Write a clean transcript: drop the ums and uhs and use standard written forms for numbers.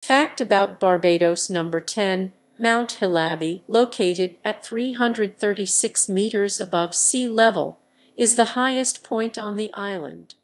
Fact about Barbados. Number 10. Mount Hillaby, located at 336 meters above sea level, is the highest point on the island.